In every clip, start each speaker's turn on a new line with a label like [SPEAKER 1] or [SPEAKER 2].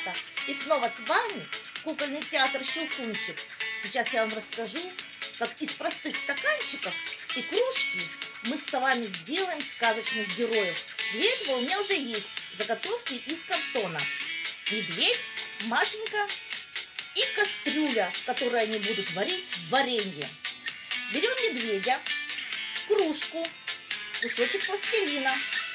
[SPEAKER 1] ребята! И снова с вами кукольный театр «Щелкунчик». Сейчас я вам расскажу, как из простых стаканчиков и кружки мы с вами сделаем сказочных героев. Для этого у меня уже есть заготовки из картона. Медведь, Машенька и кастрюля, в которой они будут варить варенье. Берем медведя, кружку, кусочек пластилина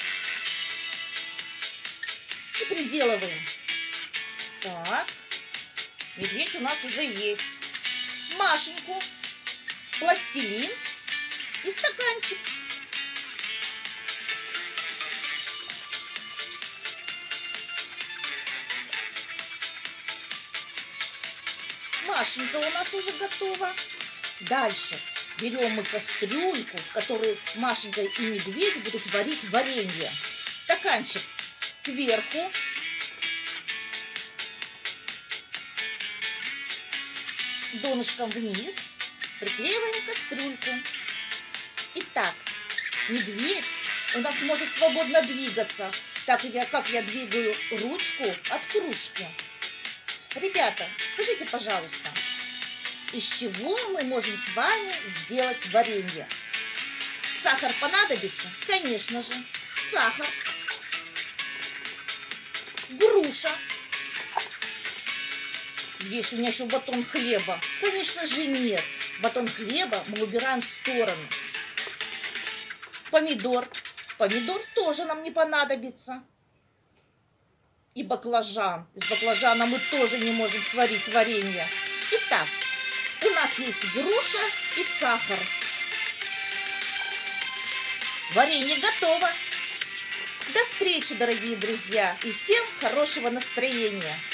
[SPEAKER 1] и приделываем. Так, медведь у нас уже есть. Машеньку, пластилин и стаканчик. Машенька у нас уже готова. Дальше берем мы кастрюльку, в которой Машенька и медведь будут варить варенье. Стаканчик кверху. Донышком вниз. Приклеиваем кастрюльку. Итак, медведь у нас может свободно двигаться, так как я двигаю ручку от кружки. Ребята, скажите, пожалуйста, из чего мы можем с вами сделать варенье? Сахар понадобится? Конечно же, сахар. Груша. Есть у меня еще батон хлеба? Конечно же нет. Батон хлеба мы убираем в сторону. Помидор. Помидор тоже нам не понадобится. И баклажан. Из баклажана мы тоже не можем сварить варенье. Итак, у нас есть груша и сахар. Варенье готово. До встречи, дорогие друзья, и всем хорошего настроения.